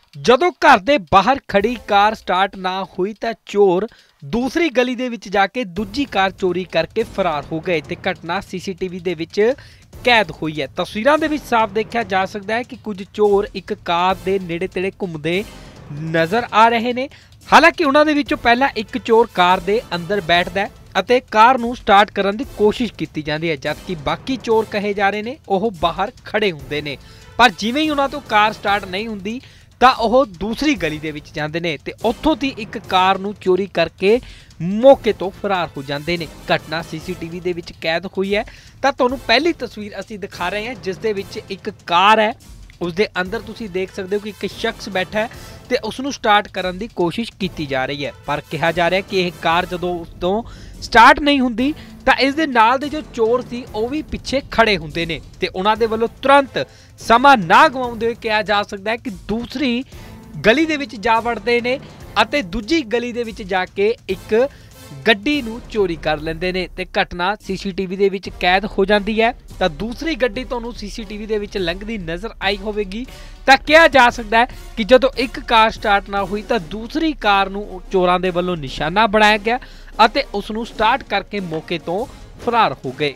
ਜਦੋਂ ਘਰ ਦੇ ਬਾਹਰ ਖੜੀ ਕਾਰ ਸਟਾਰਟ ਨਾ ਹੋਈ ਤਾਂ ਚੋਰ ਦੂਸਰੀ ਗਲੀ ਦੇ ਵਿੱਚ ਜਾ ਕੇ ਦੂਜੀ ਕਾਰ ਚੋਰੀ ਕਰਕੇ ਫਰਾਰ ਹੋ ਗਏ ਤੇ ਘਟਨਾ ਸੀਸੀਟੀਵੀ ਦੇ ਵਿੱਚ ਕੈਦ ਹੋਈ ਹੈ। ਤਸਵੀਰਾਂ ਦੇ ਵਿੱਚ ਸਾਫ਼ ਦੇਖਿਆ ਜਾ ਸਕਦਾ ਹੈ ਕਿ ਕੁਝ ਚੋਰ ਇੱਕ ਕਾਰ ਦੇ ਨੇੜੇ-ਤੇੜੇ ਘੁੰਮਦੇ ਨਜ਼ਰ ਆ ਰਹੇ ਨੇ। ਹਾਲਾਂਕਿ ਉਹਨਾਂ ਦੇ ਵਿੱਚੋਂ ਪਹਿਲਾਂ ਇੱਕ ਚੋਰ ਕਾਰ ਦੇ ਅੰਦਰ ਬੈਠਦਾ ਹੈ ਅਤੇ ਕਾਰ ਨੂੰ ਸਟਾਰਟ ਕਰਨ ਦੀ ਕੋਸ਼ਿਸ਼ ਕੀਤੀ ਜਾਂਦੀ ਹੈ, ਜਦਕਿ ਬਾਕੀ ਚੋਰ ਕਹੇ ਜਾ ਰਹੇ ਨੇ ਉਹ ਬਾਹਰ ਖੜੇ ਹੁੰਦੇ ਨੇ। ਪਰ ਜਿਵੇਂ ਹੀ ਉਹਨਾਂ ਤੋਂ ਕਾਰ ਸਟਾਰਟ ਨਹੀਂ ਹੁੰਦੀ ਤਾਂ ਉਹ ਦੂਸਰੀ ਗਲੀ ਦੇ ਵਿੱਚ ਜਾਂਦੇ ਨੇ ਤੇ ਉੱਥੋਂ ਦੀ ਇੱਕ ਕਾਰ ਨੂੰ ਚੋਰੀ ਕਰਕੇ ਮੌਕੇ ਤੋਂ ਫਰਾਰ ਹੋ ਜਾਂਦੇ ਨੇ। ਘਟਨਾ ਸੀਸੀਟੀਵੀ ਦੇ ਵਿੱਚ ਕੈਦ ਹੋਈ ਹੈ ਤਾਂ ਤੁਹਾਨੂੰ ਪਹਿਲੀ ਤਸਵੀਰ ਅਸੀਂ ਦਿਖਾ ਰਹੇ ਹਾਂ, ਜਿਸ ਦੇ ਵਿੱਚ ਇੱਕ ਕਾਰ ਹੈ। ਉਸ ਦੇ ਅੰਦਰ ਤੁਸੀਂ ਦੇਖ ਸਕਦੇ ਹੋ ਕਿ ਇੱਕ ਸ਼ਖਸ ਬੈਠਾ ਹੈ ਤੇ ਉਸ ਨੂੰ ਸਟਾਰਟ ਕਰਨ ਦੀ ਕੋਸ਼ਿਸ਼ ਕੀਤੀ ਜਾ ਰਹੀ ਹੈ, ਪਰ ਕਿਹਾ ਜਾ ਰਿਹਾ ਕਿ ਇਹ ਕਾਰ ਜਦੋਂ ਉਸ ਤੋਂ ਸਟਾਰਟ ਨਹੀਂ ਹੁੰਦੀ ਤਾਂ ਇਸ ਦੇ ਨਾਲ ਦੇ ਜੋ ਚੋਰ ਸੀ ਉਹ ਵੀ ਪਿੱਛੇ ਖੜੇ ਹੁੰਦੇ ਨੇ ਤੇ ਉਹਨਾਂ ਦੇ ਵੱਲੋਂ ਤੁਰੰਤ ਸਮਾਂ ਨਾ ਗਵਾਉਂਦੇ ਹੋਏ ਕਿਹਾ ਜਾ ਸਕਦਾ ਹੈ ਕਿ ਦੂਸਰੀ ਗਲੀ ਦੇ ਵਿੱਚ ਜਾ ਵੜਦੇ ਨੇ ਅਤੇ ਦੂਜੀ ਗਲੀ ਦੇ ਵਿੱਚ ਜਾ ਕੇ ਇੱਕ ਗੱਡੀ ਨੂੰ ਚੋਰੀ ਕਰ ਲੈਂਦੇ ਨੇ ਤੇ ਘਟਨਾ ਸੀਸੀਟੀਵੀ ਦੇ ਵਿੱਚ ਕੈਦ ਹੋ ਜਾਂਦੀ ਹੈ। ਤਾਂ ਦੂਸਰੀ ਗੱਡੀ ਤੁਹਾਨੂੰ ਸੀਸੀਟੀਵੀ ਦੇ ਵਿੱਚ ਲੰਘਦੀ ਨਜ਼ਰ ਆਈ ਹੋਵੇਗੀ ਤਾਂ ਕਿਹਾ ਜਾ ਸਕਦਾ ਹੈ ਕਿ ਜਦੋਂ ਇੱਕ ਕਾਰ ਸਟਾਰਟ ਨਾ ਹੋਈ ਤਾਂ ਦੂਸਰੀ ਕਾਰ ਨੂੰ ਚੋਰਾਂ ਦੇ ਵੱਲੋਂ ਨਿਸ਼ਾਨਾ ਬਣਾਇਆ ਗਿਆ ਅਤੇ ਉਸ ਨੂੰ ਸਟਾਰਟ ਕਰਕੇ ਮੌਕੇ ਤੋਂ ਫਰਾਰ ਹੋ ਗਏ।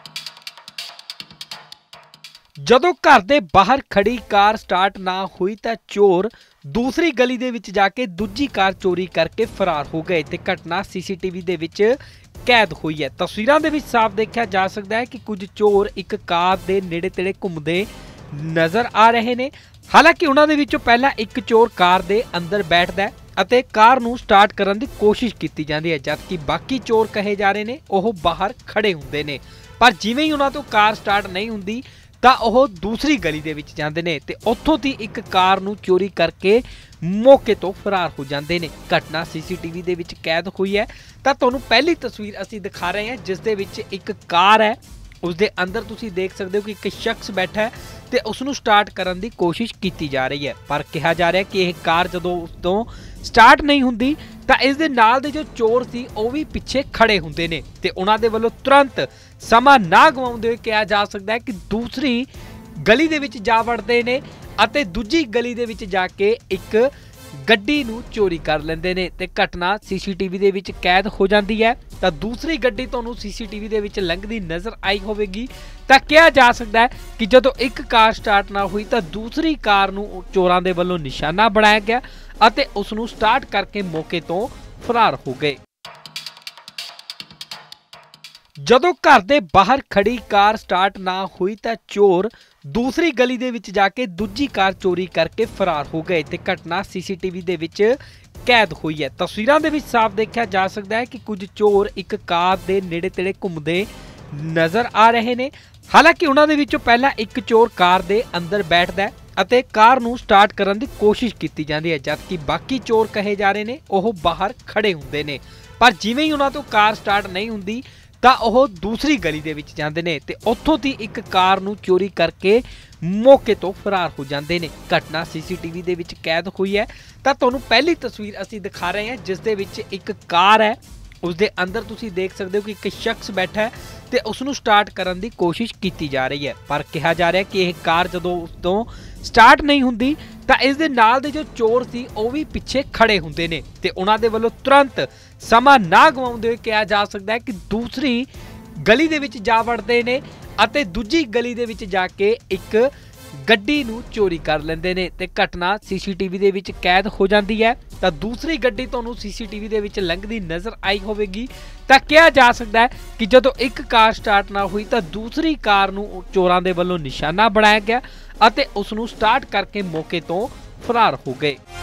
ਜਦੋਂ ਘਰ ਦੇ ਬਾਹਰ ਖੜੀ ਕਾਰ ਸਟਾਰਟ ਨਾ ਹੋਈ ਤਾਂ ਚੋਰ ਦੂਸਰੀ ਗਲੀ ਦੇ ਵਿੱਚ ਜਾ ਕੇ ਦੂਜੀ ਕਾਰ ਚੋਰੀ ਕਰਕੇ ਫਰਾਰ ਹੋ ਗਏ ਤੇ ਘਟਨਾ ਸੀਸੀਟੀਵੀ ਦੇ ਵਿੱਚ ਕੈਦ ਹੋਈ ਹੈ। ਤਸਵੀਰਾਂ ਦੇ ਵਿੱਚ ਸਾਫ਼ ਦੇਖਿਆ ਜਾ ਸਕਦਾ ਹੈ ਕਿ ਕੁਝ ਚੋਰ ਇੱਕ ਕਾਰ ਦੇ ਨੇੜੇ-ਤੇੜੇ ਘੁੰਮਦੇ ਨਜ਼ਰ ਆ ਰਹੇ ਨੇ। ਹਾਲਾਂਕਿ ਉਹਨਾਂ ਦੇ ਵਿੱਚੋਂ ਪਹਿਲਾਂ ਇੱਕ ਚੋਰ ਕਾਰ ਦੇ ਅੰਦਰ ਬੈਠਦਾ ਹੈ ਅਤੇ ਕਾਰ ਨੂੰ ਸਟਾਰਟ ਕਰਨ ਦੀ ਕੋਸ਼ਿਸ਼ ਕੀਤੀ ਜਾਂਦੀ ਹੈ, ਜਦਕਿ ਬਾਕੀ ਚੋਰ ਕਹੇ ਜਾ ਰਹੇ ਨੇ ਉਹ ਬਾਹਰ ਖੜੇ ਹੁੰਦੇ ਨੇ। ਪਰ ਜਿਵੇਂ ਹੀ ਉਹਨਾਂ ਤੋਂ ਕਾਰ ਸਟਾਰਟ ਨਹੀਂ ਹੁੰਦੀ ਤਾਂ ਉਹ ਦੂਸਰੀ ਗਲੀ ਦੇ ਵਿੱਚ ਜਾਂਦੇ ਨੇ ਤੇ ਉੱਥੋਂ ਦੀ ਇੱਕ ਕਾਰ ਨੂੰ ਚੋਰੀ ਕਰਕੇ ਮੌਕੇ ਤੋਂ ਫਰਾਰ ਹੋ ਜਾਂਦੇ ਨੇ। ਘਟਨਾ ਸੀਸੀਟੀਵੀ ਦੇ ਵਿੱਚ ਕੈਦ ਹੋਈ ਹੈ ਤਾਂ ਤੁਹਾਨੂੰ ਪਹਿਲੀ ਤਸਵੀਰ ਅਸੀਂ ਦਿਖਾ ਰਹੇ ਹਾਂ, ਜਿਸ ਦੇ ਵਿੱਚ ਇੱਕ ਕਾਰ ਹੈ। ਉਸ ਦੇ ਅੰਦਰ ਤੁਸੀਂ ਦੇਖ ਸਕਦੇ ਹੋ ਕਿ ਇੱਕ ਸ਼ਖਸ ਬੈਠਾ ਹੈ ਤੇ ਉਸ ਨੂੰ ਸਟਾਰਟ ਕਰਨ ਦੀ ਕੋਸ਼ਿਸ਼ ਕੀਤੀ ਜਾ ਰਹੀ ਹੈ, ਪਰ ਕਿਹਾ ਜਾ ਰਿਹਾ ਕਿ ਇਹ ਕਾਰ ਜਦੋਂ ਉਸ ਤੋਂ ਸਟਾਰਟ ਨਹੀਂ ਹੁੰਦੀ ਤਾਂ ਇਸ ਦੇ ਨਾਲ ਦੇ ਜੋ ਚੋਰ ਸੀ ਉਹ ਵੀ ਪਿੱਛੇ ਖੜੇ ਹੁੰਦੇ ਨੇ ਤੇ ਉਹਨਾਂ ਦੇ ਵੱਲੋਂ ਤੁਰੰਤ ਸਮਾਂ ਨਾ ਗਵਾਉਂਦੇ ਹੋਏ ਕਿਹਾ ਜਾ ਸਕਦਾ ਹੈ ਕਿ ਦੂਸਰੀ ਗਲੀ ਦੇ ਵਿੱਚ ਜਾ ਵੜਦੇ ਨੇ ਅਤੇ ਦੂਜੀ ਗਲੀ ਦੇ ਵਿੱਚ ਜਾ ਕੇ ਇੱਕ ਗੱਡੀ ਨੂੰ ਚੋਰੀ ਕਰ ਲੈਂਦੇ ਨੇ ਤੇ ਘਟਨਾ ਸੀਸੀਟੀਵੀ ਦੇ ਵਿੱਚ ਕੈਦ ਹੋ ਜਾਂਦੀ ਹੈ। ਤਾਂ ਦੂਸਰੀ ਗੱਡੀ ਤੁਹਾਨੂੰ ਸੀਸੀਟੀਵੀ ਦੇ ਵਿੱਚ ਲੰਘਦੀ ਨਜ਼ਰ ਆਈ ਹੋਵੇਗੀ ਤਾਂ ਕਿਹਾ ਜਾ ਸਕਦਾ ਹੈ ਕਿ ਜਦੋਂ ਇੱਕ ਕਾਰ ਸਟਾਰਟ ਨਾ ਹੋਈ ਤਾਂ ਦੂਸਰੀ ਕਾਰ ਨੂੰ ਚੋਰਾਂ ਦੇ ਵੱਲੋਂ ਨਿਸ਼ਾਨਾ ਬਣਾਇਆ ਗਿਆ ਅਤੇ ਉਸ ਨੂੰ ਸਟਾਰਟ ਕਰਕੇ ਮੌਕੇ ਤੋਂ ਫਰਾਰ ਹੋ ਗਏ। ਜਦੋਂ ਘਰ ਦੇ ਬਾਹਰ ਖੜੀ ਕਾਰ ਸਟਾਰਟ ਨਾ ਹੋਈ ਤਾਂ ਚੋਰ ਦੂਸਰੀ ਗਲੀ ਦੇ ਵਿੱਚ ਜਾ ਕੇ ਦੂਜੀ ਕਾਰ ਚੋਰੀ ਕਰਕੇ ਫਰਾਰ ਹੋ ਗਏ ਤੇ ਘਟਨਾ ਸੀਸੀਟੀਵੀ ਦੇ ਵਿੱਚ ਕੈਦ ਹੋਈ ਹੈ। ਤਸਵੀਰਾਂ ਦੇ ਵਿੱਚ ਸਾਫ਼ ਦੇਖਿਆ ਜਾ ਸਕਦਾ ਹੈ ਕਿ ਕੁਝ ਚੋਰ ਇੱਕ ਕਾਰ ਦੇ ਨੇੜੇ-ਤੇੜੇ ਘੁੰਮਦੇ ਨਜ਼ਰ ਆ ਰਹੇ ਨੇ। ਹਾਲਾਂਕਿ ਉਹਨਾਂ ਦੇ ਵਿੱਚੋਂ ਪਹਿਲਾਂ ਇੱਕ ਚੋਰ ਕਾਰ ਦੇ ਅੰਦਰ ਬੈਠਦਾ ਹੈ ਅਤੇ ਕਾਰ ਨੂੰ ਸਟਾਰਟ ਕਰਨ ਦੀ ਕੋਸ਼ਿਸ਼ ਕੀਤੀ ਜਾਂਦੀ ਹੈ, ਜਦਕਿ ਬਾਕੀ ਚੋਰ ਕਹੇ ਜਾ ਰਹੇ ਨੇ ਉਹ ਬਾਹਰ ਖੜੇ ਹੁੰਦੇ ਨੇ। ਪਰ ਜਿਵੇਂ ਹੀ ਉਹਨਾਂ ਤੋਂ ਕਾਰ ਸਟਾਰਟ ਨਹੀਂ ਹੁੰਦੀ ਤਾਂ ਉਹ ਦੂਸਰੀ ਗਲੀ ਦੇ ਵਿੱਚ ਜਾਂਦੇ ਨੇ ਤੇ ਉੱਥੋਂ ਦੀ ਇੱਕ ਕਾਰ ਨੂੰ ਚੋਰੀ ਕਰਕੇ ਮੌਕੇ ਤੋਂ ਫਰਾਰ ਹੋ ਜਾਂਦੇ ਨੇ। ਘਟਨਾ ਸੀਸੀਟੀਵੀ ਦੇ ਵਿੱਚ ਕੈਦ ਹੋਈ ਹੈ ਤਾਂ ਤੁਹਾਨੂੰ ਪਹਿਲੀ ਤਸਵੀਰ ਅਸੀਂ ਦਿਖਾ ਰਹੇ ਹਾਂ, ਜਿਸ ਦੇ ਵਿੱਚ ਇੱਕ ਕਾਰ ਹੈ। ਉਸ ਦੇ ਅੰਦਰ ਤੁਸੀਂ ਦੇਖ ਸਕਦੇ ਹੋ ਕਿ ਇੱਕ ਸ਼ਖਸ ਬੈਠਾ ਹੈ ਤੇ ਉਸ ਨੂੰ ਸਟਾਰਟ ਕਰਨ ਦੀ ਕੋਸ਼ਿਸ਼ ਕੀਤੀ ਜਾ ਰਹੀ ਹੈ, ਪਰ ਕਿਹਾ ਜਾ ਰਿਹਾ ਕਿ ਇਹ ਕਾਰ ਜਦੋਂ ਉਸ ਤੋਂ ਸਟਾਰਟ ਨਹੀਂ ਹੁੰਦੀ ਤਾਂ ਇਸ ਦੇ ਨਾਲ ਦੇ ਜੋ ਚੋਰ ਸੀ ਉਹ ਵੀ ਪਿੱਛੇ ਖੜੇ ਹੁੰਦੇ ਨੇ ਤੇ ਉਹਨਾਂ ਦੇ ਵੱਲੋਂ ਤੁਰੰਤ ਸਮਾਂ ਨਾ ਗਵਾਉਂਦੇ ਹੋਏ ਕਿਹਾ ਜਾ ਸਕਦਾ ਹੈ ਕਿ ਦੂਸਰੀ ਗਲੀ ਦੇ ਵਿੱਚ ਜਾ ਵੜਦੇ ਨੇ ਅਤੇ ਦੂਜੀ ਗਲੀ ਦੇ ਵਿੱਚ ਜਾ ਕੇ ਇੱਕ ਗੱਡੀ ਨੂੰ ਚੋਰੀ ਕਰ ਲੈਂਦੇ ਨੇ ਤੇ ਘਟਨਾ ਸੀਸੀਟੀਵੀ ਦੇ ਵਿੱਚ ਕੈਦ ਹੋ ਜਾਂਦੀ ਹੈ। ਤਾਂ ਦੂਸਰੀ ਗੱਡੀ ਤੁਹਾਨੂੰ ਸੀਸੀਟੀਵੀ ਦੇ ਵਿੱਚ ਲੰਘਦੀ ਨਜ਼ਰ ਆਈ ਹੋਵੇਗੀ ਤਾਂ ਕਿਹਾ ਜਾ ਸਕਦਾ ਹੈ ਕਿ ਜਦੋਂ ਇੱਕ ਕਾਰ ਸਟਾਰਟ ਨਾ ਹੋਈ ਤਾਂ ਦੂਸਰੀ ਕਾਰ ਨੂੰ ਚੋਰਾਂ ਦੇ ਵੱਲੋਂ ਨਿਸ਼ਾਨਾ ਬਣਾਇਆ ਗਿਆ ਅਤੇ ਉਸ ਨੂੰ ਸਟਾਰਟ ਕਰਕੇ ਮੌਕੇ ਤੋਂ ਫਰਾਰ ਹੋ ਗਏ।